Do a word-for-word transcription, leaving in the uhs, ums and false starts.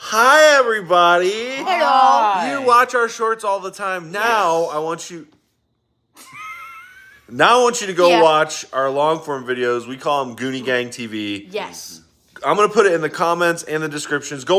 Hi, everybody. Hello. You watch our shorts all the time. Now yes. I want you. Now I want you to go yeah. watch our long form videos. We call them Goonie Gang T V. Yes. I'm gonna put it in the comments and the descriptions. Go.